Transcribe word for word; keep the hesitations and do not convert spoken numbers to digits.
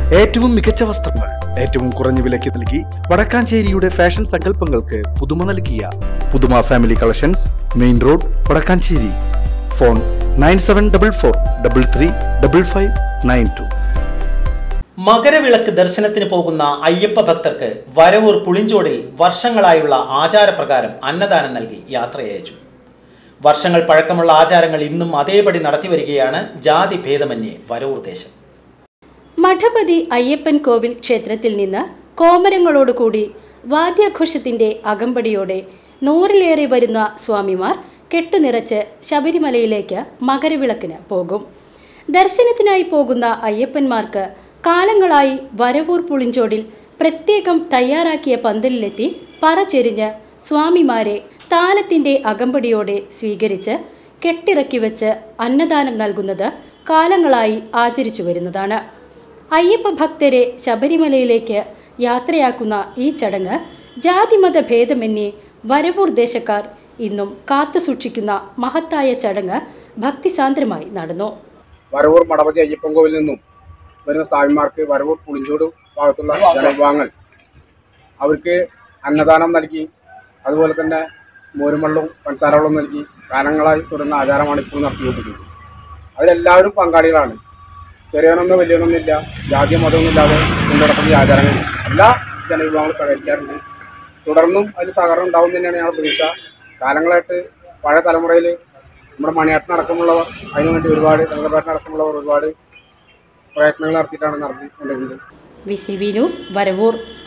ഏറ്റവും മികച്ച വസ്ത്രങ്ങൾ ഏറ്റവും കുറഞ്ഞ വിലയ്ക്ക് നൽകി വടക്കാഞ്ചേരിയുടെ ഫാഷൻ സങ്കല്പങ്ങൾക്ക് പുതുമ നൽകിയ Puthuma family collections, main road, Vadakkanchery. Phone nine seven double four double three double five nine two. Makaravilakku ദർശനത്തിന് പോകുന്ന അയ്യപ്പ ഭക്തർക്ക് വരവൂർ പുളിഞ്ചോടിൽ വർഷങ്ങളായുള്ള ആചാരപ്രകാരം അന്നദാനം നൽകി യാത്രയയച്ചു. വർഷങ്ങൾ പഴക്കമുള്ള ആചാരങ്ങൾ ഇന്നും അതേപടി നടത്തിവരികയാണ് ജാതി ഭേദമന്യേ വരവൂർ ദേശം. മഠപതി അയ്യപ്പൻ കോവിൽ ക്ഷേത്രത്തിൽ നിന്ന് കോമരങ്ങളോടുകൂടി വാദ്യാഘോഷത്തിന്റെ അകമ്പടിയോടെ നൂറിലേറെ വരുന്ന സ്വാമിമാർ കെട്ടുനിറച്ച് ശബരിമലയിലേക്ക് മകരവിളക്കിന് പോകും. ദർശനത്തിനായി പോകുന്ന അയ്യപ്പന്മാർക്ക് കാലങ്ങളായി വരവൂർ പുളിഞ്ചോടിൽ പ്രത്യേകം തയ്യാറാക്കിയ പന്തലിലെത്തി പറചെരിഞ്ഞ് സ്വാമിമാരെ താലത്തിന്റെ അകമ്പടിയോടെ സ്വീകരിച്ച് കെട്ടിറക്കി വെച്ച് അന്നദാനം നൽകുന്നത് കാലങ്ങളായി ആചരിച്ചു വരുന്നതാണ്. അയ്യപ്പ ഭക്തരെ ശബരിമലയിലേക്ക് യാത്രയാക്കുന്ന ഈ ചടങ്ങ് ജാതിമത ഭേദമന്യേ വരവൂർ ദേശക്കാർ ഇന്നും കാത്തു സൂക്ഷിക്കുന്ന മഹത്തായ ചടങ്ങ് ഭക്തിസാന്ദ്രമായി നടന്നു. വരവൂർ മഠപതി അയ്യപ്പൻ കോവിലിൽ നിന്നും വരുന്ന സ്വാമിമാർക്ക് വരവൂർ പുളിഞ്ചോട് ഭാഗത്തുള്ള ജനവിഭാഗങ്ങൾ അവർക്ക് അന്നദാനം നൽകി, അതുപോലെ തന്നെ മോരുമള്ളവും പഞ്ചസാരവെള്ളവും നൽകി കാലങ്ങളായി തുടർന്ന ആചാരമാണ് ഇപ്പോൾ നടത്തിക്കൊണ്ടിരിക്കുന്നത്. അതിലെല്ലാവരും പങ്കാളികളാണ്. ചെറിയവനൊന്നും വലിയവനൊന്നുമില്ല, ജാതി മതമൊന്നുമില്ലാതെ കൊണ്ടുനടക്കുന്ന ഈ ആചാരങ്ങൾ എല്ലാ ജനവിഭാഗങ്ങളും സഹകരിക്കാറുണ്ട്. തുടർന്നും അതിൽ സഹകരണം ഉണ്ടാവും തന്നെയാണ് ഞങ്ങളുടെ പ്രതീക്ഷ. കാലങ്ങളായിട്ട് പഴയ തലമുറയിൽ നമ്മുടെ മണിയാട്ടനടക്കമുള്ളവർ അതിനുവേണ്ടി ഒരുപാട് തങ്കപ്പാട്ടിനടക്കമുള്ളവർ ഒരുപാട് പ്രയത്നങ്ങൾ നടത്തിയിട്ടാണ് നടത്തിക്കൊണ്ടിരുന്നത്. V C B news, Varavoor.